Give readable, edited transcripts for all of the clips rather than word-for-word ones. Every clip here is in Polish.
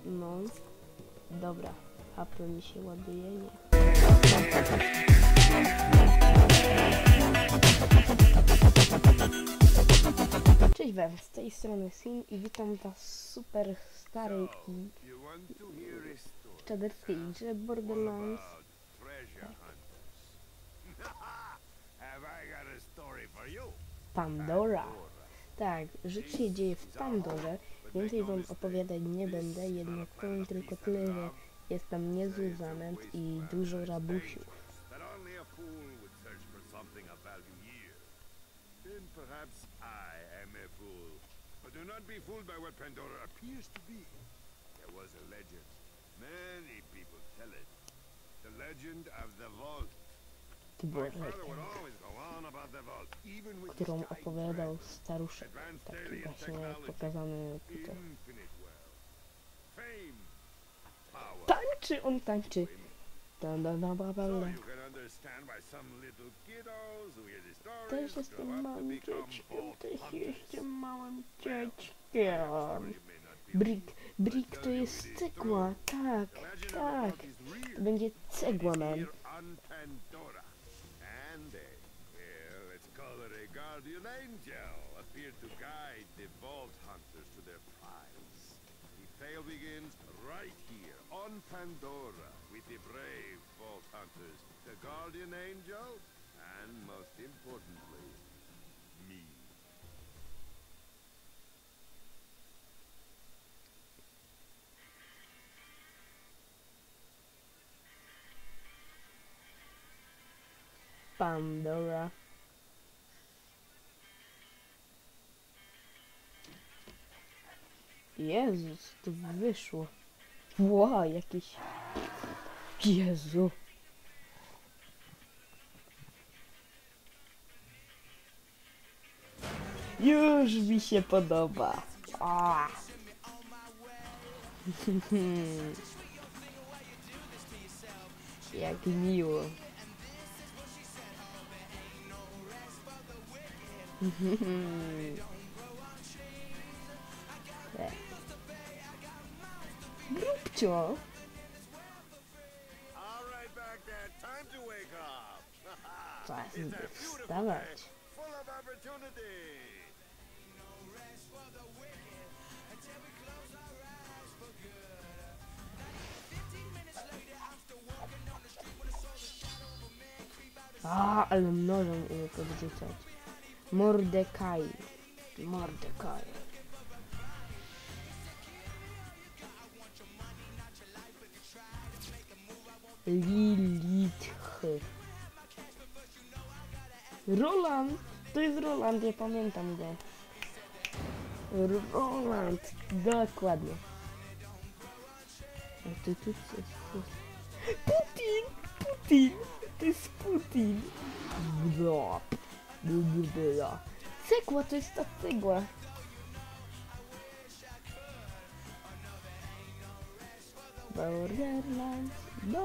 No. Dobra. HP mi się ładuje, nie. Cześć wam, z tej strony Sin i witam was super starej i czaderskiej grze Borderlands. Pandora. Tak, rzecz się dzieje w Pandorze. Więcej wam opowiadać nie będę, jednak powiem tylko tyle, że jest tam niezły zamęt i dużo rabusiów. Perhaps I am a fool, but do not be fooled by what Pandora appears to be. There was a legend. Many people tell it. The legend of the vault. My father would always go on about the vault, even with którą opowiadał staruszek, taki właśnie pokazany tutaj. Tańczy, on tańczy. Też jestem małym dzieckiem, też jestem małym dzieckiem. Brick to jest cegła, tak. To będzie cegła, man. Guardian angel appeared to guide the vault hunters to their prize. The tale begins right here on Pandora with the brave vault hunters, the guardian angel, and most importantly, me. Pandora. Jezus, to wyszło. Wow, jakiś... Jezu. Już mi się podoba. Jak miło. Grupcio. Czas wstawać. Ale nożem umie podrzucać. Mordekaj. Lilith. Roland! To jest Roland, ja pamiętam go. Roland, dokładnie. A tu jest Putin! To jest Putin! Cegła, to jest ta cegła. Borderlands.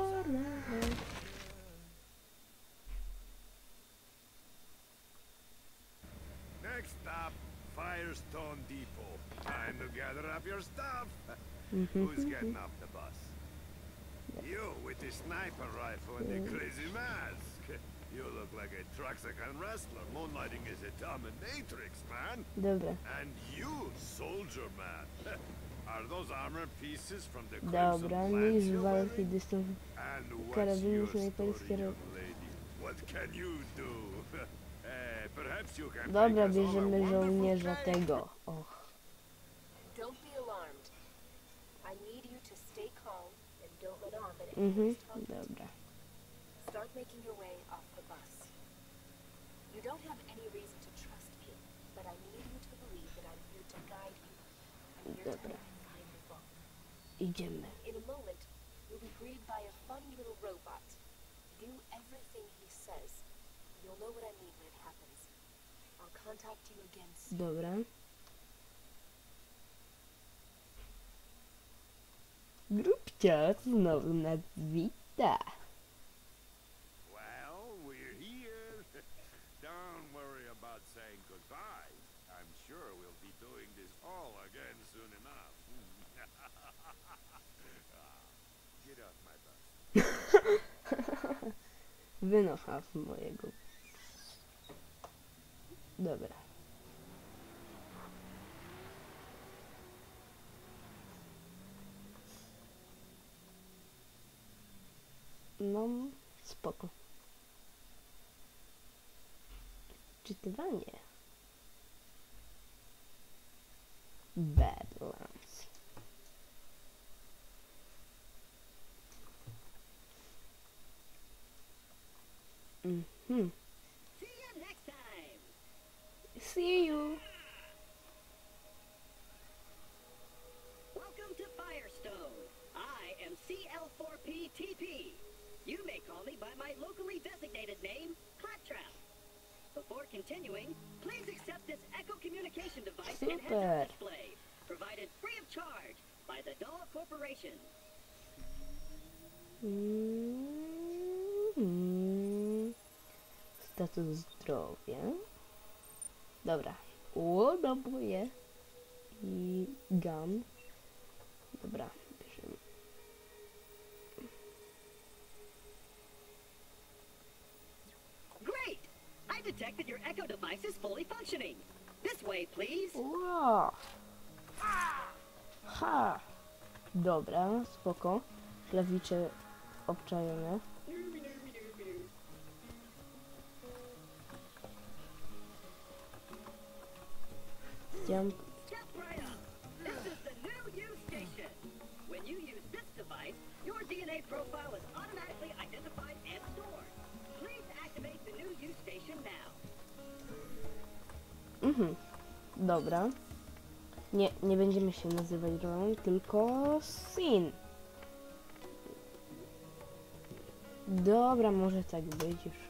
Next stop, Firestone Depot. Time to gather up your stuff. Who's getting off the bus? You with the sniper rifle and the crazy mask. You look like a Truxican wrestler moonlighting as a dominatrix, man. Dobra. And you, soldier man. Are those armor pieces from the Crimson Dobra, Lance niż you walki wearing? dystans And what's karabinu your story, snajperskie. young lady? What can you do? Perhaps you can Dobra, make us all a bierzemy wonderful żołnierza cake. tego. Och. Don't be alarmed. I need you to stay calm and don't let on that anybody's talking to you. Dobra. Start making your way off the bus. You don't have any reason to trust me, but I need you to believe that I'm here to guide you. I'm here to Dobra. help you find the vault. Idziemy. In a moment, you'll be greeted by a funny little robot. Do everything he says. You'll know what I mean when it happens. I'll contact you again soon. Dobra. Grupcia znowu nas wita. Well, we're here. Don't worry about saying goodbye. I'm sure we'll be doing this all again soon enough. Get off my bus. Wynocha z mojego. Dobra. No, spoko. Czytywanie. Badlands. Mhm. See you next time. See you. Welcome to Firestone. I am CL4PTP. You may call me by my locally designated name, Claptrap. Before continuing, please accept this Echo communication device and Super. heads-up display, provided free of charge by the Daw Corporation. Status zdrowia. Dobra. Ładuję. I gun. Dobra, bierzemy. Great! I detect that your Echo device is fully functioning. This way, please. Wow. Ha! Dobra, spoko. Klawisze obczajone. Jump. Step right up. This is the new U station. When you use this device, your DNA profile is automatically identified and stored. Please activate the new U station now. Dobra. Nie będziemy się nazywać Roland, tylko Sin. Dobra, może tak być już.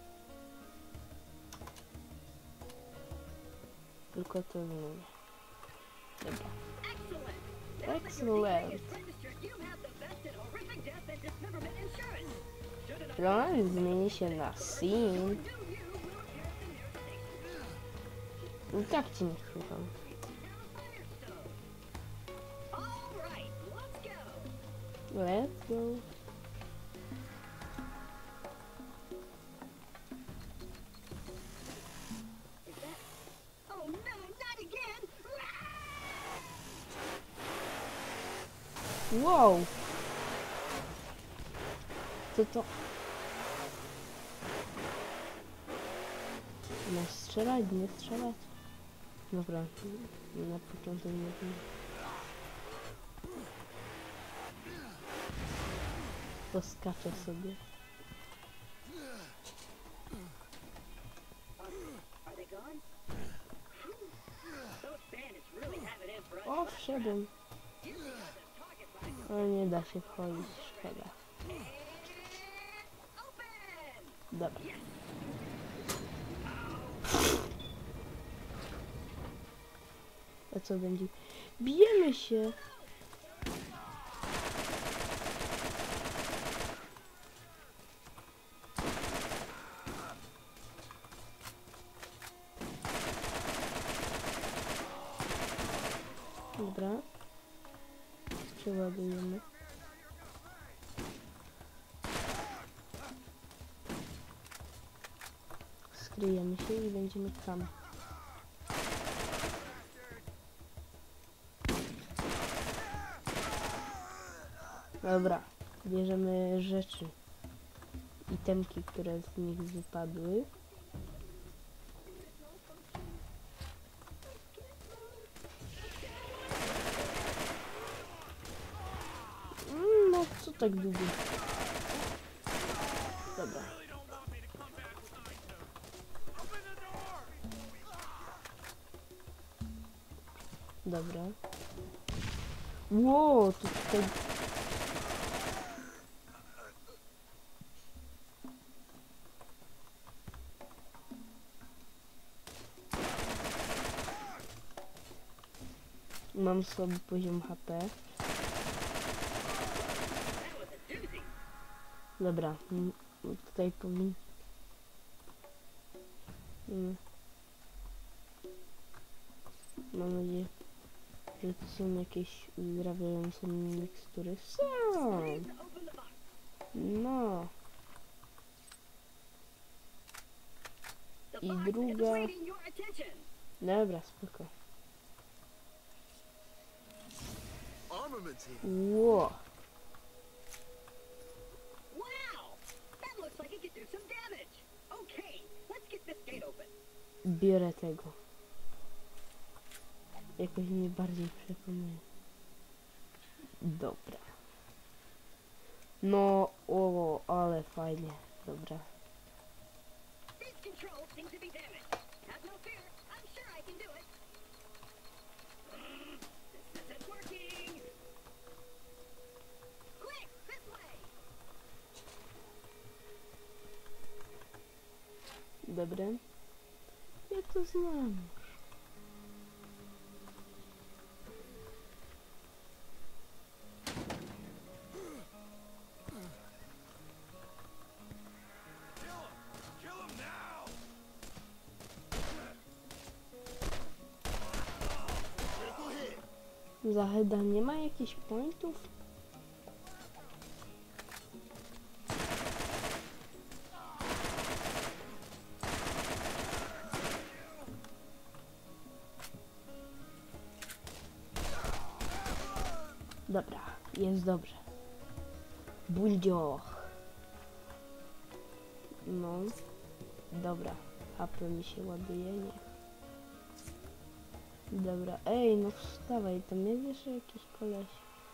Tylko to nie. Dobra. Excellent. Now that your DNA Excellent. is registered, you have the best in horrific death and dismemberment insurance. Should an Roland zmieni się na Sin. new U will appear at the nearest station. I tak ci nie słucham. Firestone. All right, let's go. Let's go. Is that? Oh no, not again! Wow! Co to? No strzelać, nie strzelać? Dobra, na początek nie wiem. Poskaczę sobie. Are they gone? Those bandits really have it in for us. O, wszedłem. Ale nie da się wchodzić, szkoda. Open! Dobra. A co będzie? Bijemy się! Dobra. Przeładujemy. Skryjemy się i będziemy tam. Dobra. Bierzemy rzeczy. Itemki, które z nich wypadły. No, co tak długo? Dobra. Dobra. Wow, to tutaj... Mam słaby poziom HP. Dobra, tutaj powinien... Mam nadzieję, że to są jakieś uzdrawiające mikstury. Są! Please open No. The I box is druga. awaiting your attention. Dobra, spoko. Armaments here. Ło. Wow! That looks like it could do some damage. Okay, let's get this gate open. Biorę tego. Jakoś mnie bardziej przekonuje. Dobra. No, o, ale fajnie. Dobra. These controls seem to be damaged. Have no fear, I'm sure I can do it. This isn't working. Quick, this way. Dobra. Ja to znam. Kill him now! Critical hit. Zaheda nie ma jakichś pointów? Dobra, jest dobrze. Buldzioch. No. Dobra, HP mi się ładuje, nie. Dobra, ej, no wstawaj, tam jest jeszcze jakiś koleś.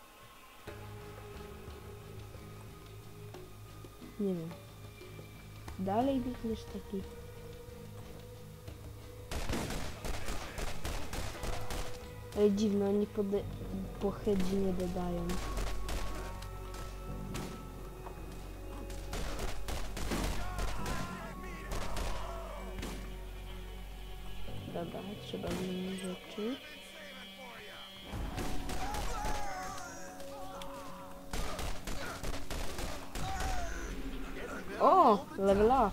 Nie wiem. Dalej biegniesz taki. Ej, dziwne, oni po headzie nie dodają. Dobra, trzeba zmienić rzeczy. O! Level up!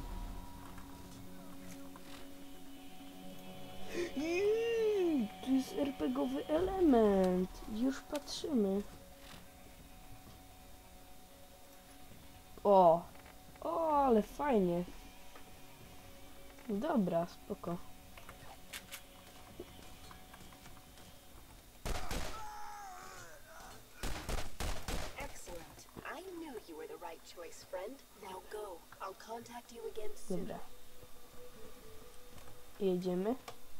Tu jest RPGowy element. Już patrzymy. O! O, ale fajnie. Dobra, spoko. Excellent. I knew you were the right choice, friend. Now go. I'll contact you again soon. Dobra. Jedziemy.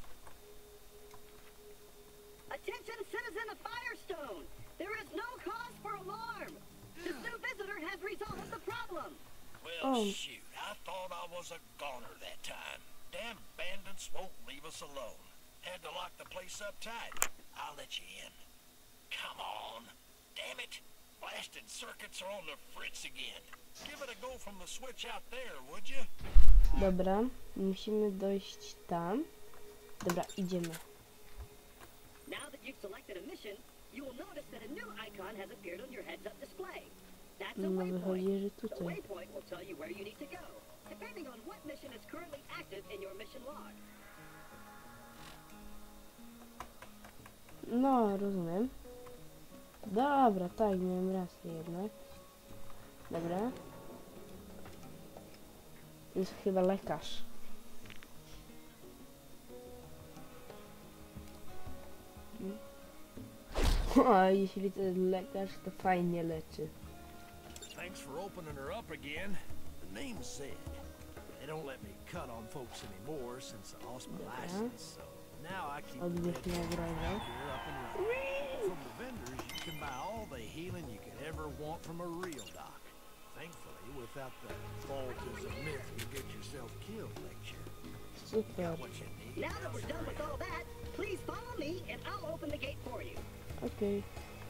Attention, citizen of Firestone! There is no cause for alarm. This new visitor has resolved the problem. Well, Oh. shoot, I thought I was a goner that time. Damn bandits won't leave us alone. Had to lock the place up tight. I'll let you in. Come on. Damn it. Blasted circuits are on the fritz again. Give it a go from the switch out there, would you? Dobra, musimy dojść tam. Dobra, idziemy. Now that you've selected a mission, you will notice that a new icon has appeared on your heads-up display. That's a No wychodzi, że waypoint. The tutaj. waypoint will tell you where you need to go, depending on what mission is currently active in your mission log. No, rozumiem. Dobra, tak, miałem rację jednak. Dobra. Jest chyba lekarz. A jeśli to jest lekarz, to fajnie leczy. Thanks for opening her up again. The name said. They don't let me cut on folks anymore since I lost my license, so now I keep Odbierz the nagrania. here up and running. From the vendors, you can buy all the healing you could ever want from a real doc. Thankfully, without the fault is a myth you get yourself killed lecture. Super. Got what you need. Now that we're done with all that, please follow me and I'll open the gate for you. Okej.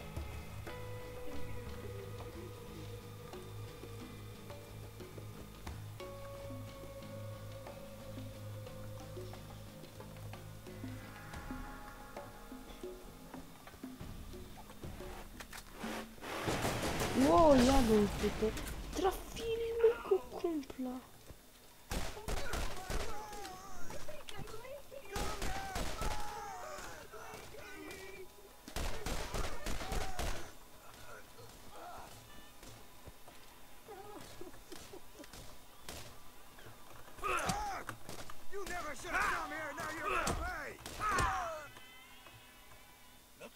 Ło, jadę tutaj. Trafili mojego kumpla.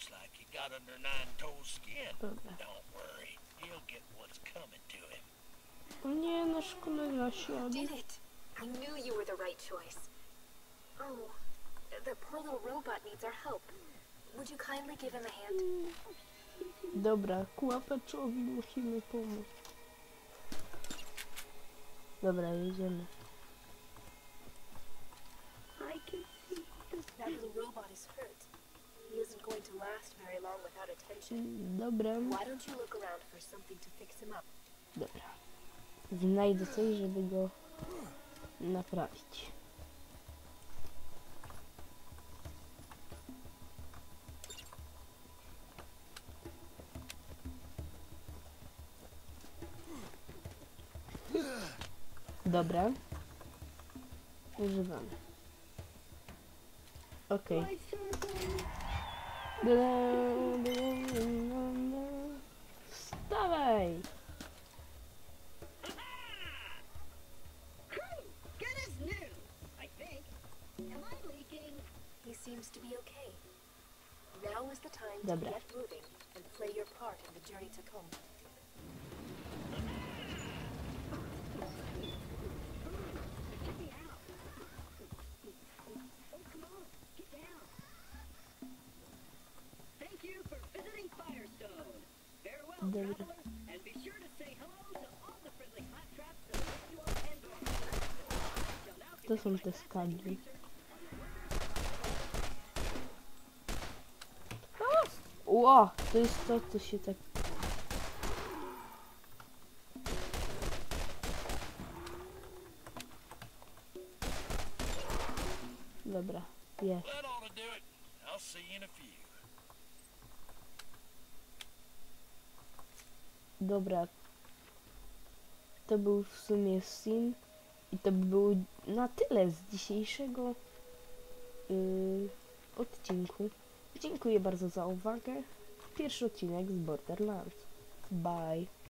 Looks like he got under Nine-Toes' skin. Dobra. Don't worry, he'll get what's coming to him. O nie, nasz kolega siadł. Did it! I knew you were the right choice. Oh, the poor little robot needs our help. Would you kindly give him a hand? Dobra, kłapaczowi musimy pomóc. Dobra, jedziemy. That little robot is hurt. He isn't going to last very long without attention. Dobra, Why don't you look around for something to fix him up? dobra. Znajdę coś, żeby go naprawić. Dobra. Używamy. Okej. Wstawaj! Good as new, I think. Am I leaking? He seems to be okay. Now is the time to Dobra. get moving and play your part in the journey to come. Get me out. Oh, come on, get down. Thank you for visiting Firestone. Farewell, Dobra. travelers, and be sure to say hello to all the friendly hot traps that await you on Pandora. Shall now To są continue te my skadry. research. Ło, to jest to, co się tak... Dobra, jest. That ought to do it. I'll see you in a few. Dobra. To był w sumie Sin. I to by było na tyle z dzisiejszego odcinku. Dziękuję bardzo za uwagę. Pierwszy odcinek z Borderlands. Bye.